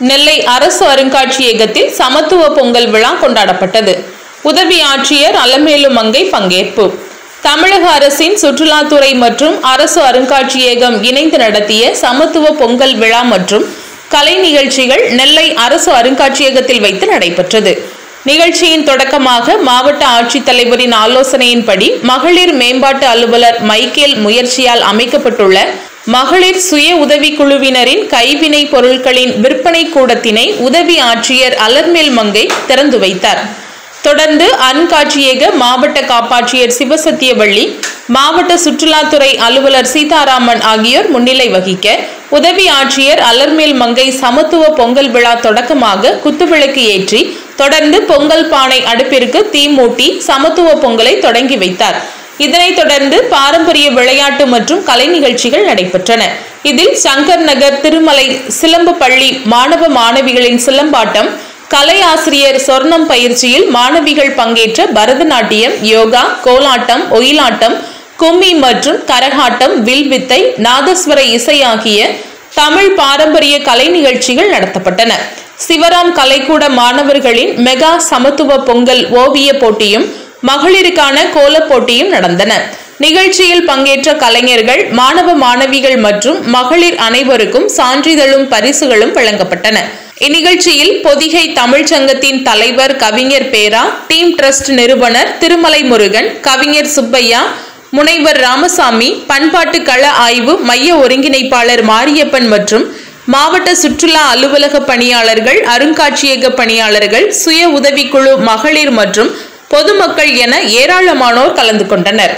நெல்லை அரசு அருங்காட்சியகத்தில் சமத்துவ பொங்கல் விழா கொண்டாடப்பட்டது. உதவி ஆட்சியர் அலமேலு மங்கை பங்கேற்பு. தமிழக அரசின் சுற்றுலாத்துறை மற்றும் அரசு அருங்காட்சியகம் இணைந்து நடத்திய சமத்துவ பொங்கல் விழா மற்றும் கலை நிகழ்ச்சிகள் நெல்லை அரசு அருங்காட்சியகத்தில் வைத்து நடைபெற்றது. நிகழ்ச்சியின் தொடக்கமாக மாவட்ட ஆட்சித்தலைவரின் ஆலோசனையின்படி மகளிர் மேம்பாட்டு அலுவலர் மைக்கேல் முயற்சியால் அமைக்கப்பட்டுள்ள மகளிர் சுய உதவிக்குழுவினரின் கைவினை பொருட்களின் விற்பனை கூடத்தினை உதவி ஆட்சியர் அலர்மேல் மங்கை திறந்து வைத்தார். தொடர்ந்து அருங்காட்சியக மாவட்ட காப்பாட்சியர் சிவசத்தியவள்ளி, மாவட்ட சுற்றுலாத்துறை அலுவலர் சீதாராமன் ஆகியோர் முன்னிலை வகிக்க உதவி ஆட்சியர் அலர்மேல் மங்கை சமத்துவ பொங்கல் விழா தொடக்கமாக குத்துவிளக்கு ஏற்றி தொடர்ந்து பொங்கல் பானை அடுப்பிற்கு தீ மூட்டி சமத்துவ பொங்கலை தொடங்கி வைத்தார். இதனைத் தொடர்ந்து பாரம்பரிய விளையாட்டு மற்றும் கலை நிகழ்ச்சிகள் நடைபெற்றன. இதில் சங்கர் நகர் திருமலை சிலம்பு பள்ளி மாணவ மாணவிகளின் சிலம்பாட்டம், கலை ஆசிரியர் சொர்ணம் பயிற்சியில் மாணவிகள் பங்கேற்ற பரதநாட்டியம், யோகா, கோலாட்டம், ஒயிலாட்டம், கும்மி மற்றும் கரகாட்டம், வில்வித்தை, நாதஸ்வர இசை ஆகிய தமிழ் பாரம்பரிய கலை நிகழ்ச்சிகள் நடத்தப்பட்டன. சிவராம் கலைக்கூட மாணவர்களின் மெகா சமத்துவ பொங்கல் ஓவிய போட்டியும் மகளிருக்கான கோலப் போட்டியும் நடந்தன. நிகழ்ச்சியில் பங்கேற்ற கலைஞர்கள், மாணவ மாணவிகள் மற்றும் மகளிர் அனைவருக்கும் சான்றிதழும் பரிசுகளும் வழங்கப்பட்டன. இந்நிகழ்ச்சியில் பொதிகை தமிழ்ச்சங்கத்தின் தலைவர் கவிஞர் பேரா, டீம் ட்ரஸ்ட் நிறுவனர் திருமலை முருகன், கவிஞர் சுப்பையா, முனைவர் ராமசாமி, பண்பாட்டு கள ஆய்வு மைய ஒருங்கிணைப்பாளர் மாரியப்பன் மற்றும் மாவட்ட சுற்றுலா அலுவலக பணியாளர்கள், அருங்காட்சியக பணியாளர்கள், சுய உதவிக்குழு மகளிர் மற்றும் பொதுமக்கள் என ஏராளமானோர் கலந்து கொண்டனர்.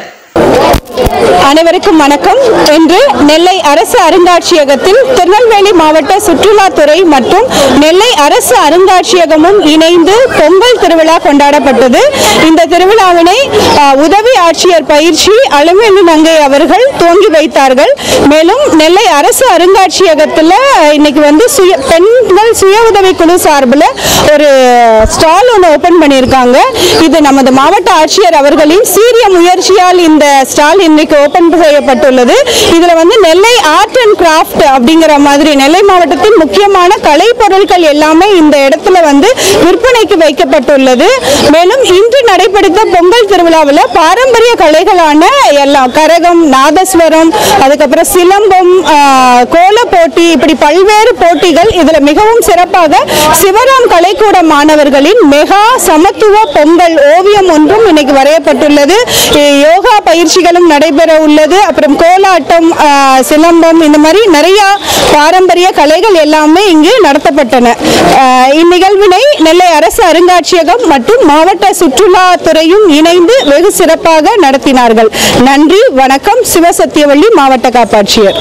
அனைவருக்கும் வணக்கம். இன்று நெல்லை அரசு அருங்காட்சியகத்தில் திருநெல்வேலி மாவட்ட சுற்றுலாத்துறை மற்றும் நெல்லை அரசு அருங்காட்சியகமும் இணைந்து பொங்கல் திருவிழா கொண்டாடப்பட்டது. இந்த திருவிழாவினை உதவி ஆட்சியர் பயிற்சி அலமேலு மங்கை அவர்கள் துவங்கி வைத்தார்கள். மேலும் நெல்லை அரசு அருங்காட்சியகத்தில் இன்னைக்கு பெண்கள் சுய உதவி குழு சார்பில் ஒரு ஸ்டால் ஒன்று ஓபன் பண்ணியிருக்காங்க. இது நமது மாவட்ட ஆட்சியர் அவர்களின் சீரிய முயற்சியால் இந்த ஸ்டால் இன்னைக்கு ஓபன் செய்யப்பட்டுள்ளது. இதுல நெல்லை ஆர்ட் அண்ட் கிராஃப்ட் அப்படிங்கிற மாதிரி நெல்லை மாவட்டத்தின் முக்கியமான கலை பொருட்கள் எல்லாமே இந்த இடத்துல விற்பனைக்கு வைக்கப்பட்டுள்ளது. மேலும் இன்று நடைபெற்ற பொங்கல் திருவிழாவில் பாரம்பரிய கலைகளான எல்லாம் கரகம், நாதஸ்வரம், அதுக்கப்புறம் சிலம்பம், கோல போட்டி, இப்படி பல்வேறு போட்டிகள். இதுல மிகவும் சிறப்பாக சிவராம் கலைக்கூட மாணவர்களின் மெகா சமத்துவ பொங்கல் ஓவியம் ஒன்றும் இன்னைக்கு வரையப்பட்டுள்ளது. யோகா பயிற்சிகளும் நடைபெற உள்ளது. அப்புறம் கோலாட்டம், சிலம்பம், இந்த மாதிரி நிறைய பாரம்பரிய கலைகள் எல்லாமே இங்கு நடத்தப்பட்டன. இந்நிகழ்வினை நெல்லை அரசு அருங்காட்சியகம் மற்றும் மாவட்ட சுற்றுலாத்துறையும் இணைந்து வெகு சிறப்பாக நடத்தினார்கள். நன்றி, வணக்கம். சிவசத்தியவள்ளி, மாவட்ட காப்பாட்சியர்.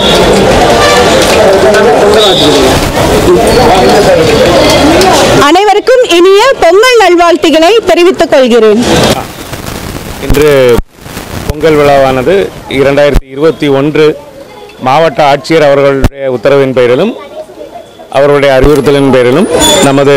அனைவருக்கும் இனிய பொங்கல் நல்வாழ்த்துக்களை தெரிவித்துக் கொள்கிறேன். இன்று பொங்கல் விழாவானது 2021 மாவட்ட ஆட்சியர் அவர்களுடைய உத்தரவின் பெயரிலும் அவர்களுடைய அறிவுறுத்தலின் பெயரிலும் நமது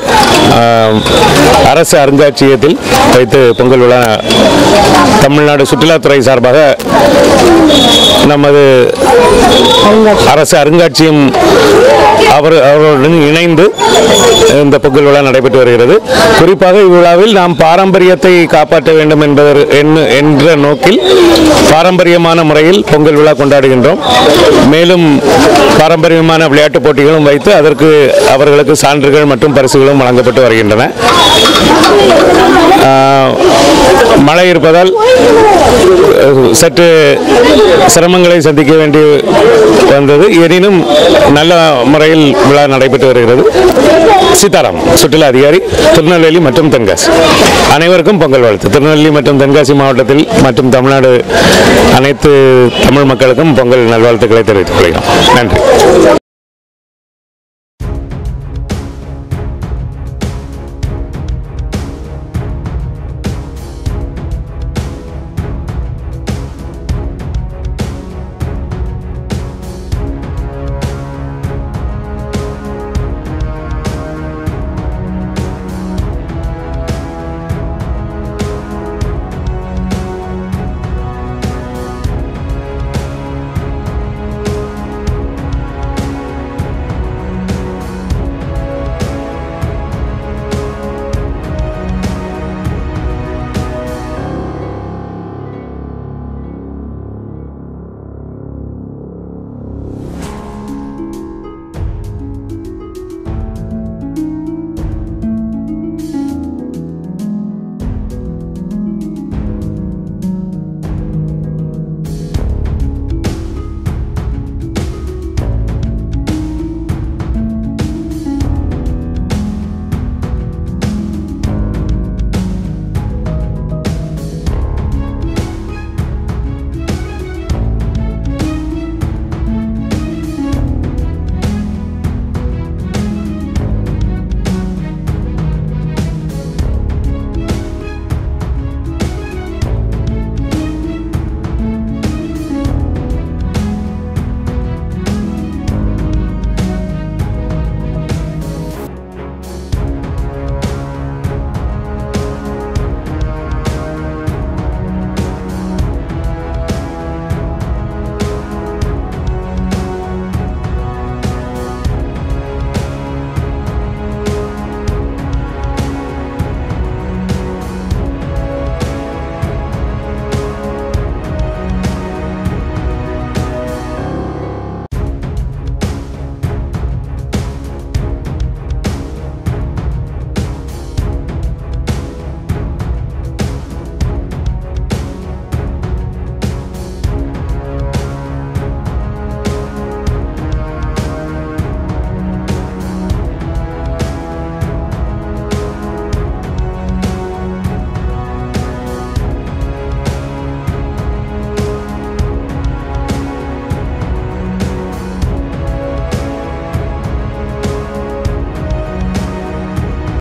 அரசு அருங்காட்சியகத்தில் வைத்து பொங்கல் விழா தமிழ்நாடு சுற்றுலாத்துறை சார்பாக நமது அரசு அருங்காட்சியம் அவர்களுடன் இணைந்து இந்த பொங்கல் விழா நடைபெற்று வருகிறது. குறிப்பாக இவ்விழாவில் நாம் பாரம்பரியத்தை காப்பாற்ற வேண்டும் என்ற நோக்கில் பாரம்பரியமான முறையில் பொங்கல் விழா கொண்டாடுகின்றோம். மேலும் பாரம்பரியமான விளையாட்டுப் போட்டிகளும் வைத்து அதற்கு அவர்களுக்கு சான்றுகள் மற்றும் பரிசுகளும் வழங்கப்பட்டு வருகின்றன. மழை இருப்பதால் சற்று சிரமங்களை சந்திக்க வேண்டி வந்தது. எனினும் நல்ல முறையில் விழா நடைபெற்று வருகிறது. சீதாராம், சுற்றுலா அதிகாரி, திருநெல்வேலி மற்றும் தென்காசி. அனைவருக்கும் பொங்கல் வாழ்த்து. திருநெல்வேலி மற்றும் தென்காசி மாவட்டத்தில் மற்றும் தமிழ்நாடு அனைத்து தமிழ் மக்களுக்கும் பொங்கல் நல்வாழ்த்துக்களை தெரிவித்துக் கொள்கிறோம். நன்றி.